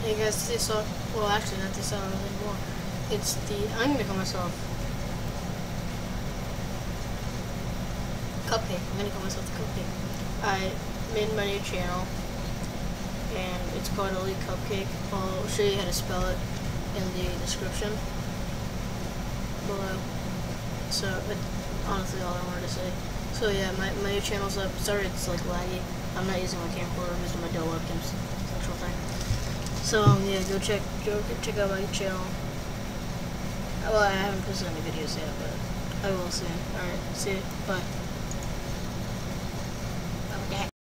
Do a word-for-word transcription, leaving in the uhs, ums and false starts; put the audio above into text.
Hey guys, this song, well actually not this song anymore. It's the, I'm gonna call myself Cupcake. I'm gonna call myself the Cupcake. I made my new channel and it's called EliteCaupCaik. I'll show you how to spell it in the description below. So, it, honestly all I wanted to say. So yeah, my, my new channel's up. Sorry it's like laggy. I'm not using my camcorder, I'm using my Dell webcam's actual thing. So um, yeah, go check go check out my channel. Well, I haven't posted any videos yet, but I will soon. Alright, see you. Bye.